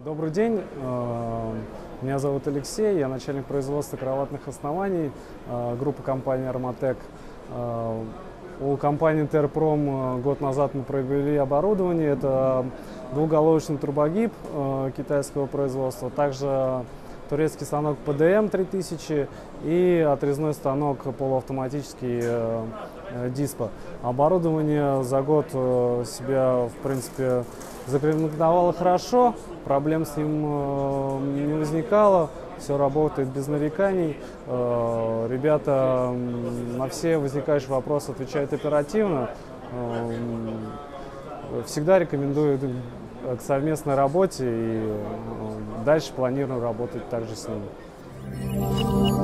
Добрый день, меня зовут Алексей, я начальник производства кроватных оснований группы компании «Арматек». У компании «Терпром» год назад мы приобрели оборудование, это двухголовочный турбогиб китайского производства, также турецкий станок ПДМ 3000 и отрезной станок полуавтоматический Диспо. Оборудование за год себя, в принципе, зарекомендовало хорошо, проблем с ним не возникало, все работает без нареканий. Ребята на все возникающие вопросы отвечают оперативно. Всегда рекомендую к совместной работе и дальше планирую работать также с ними.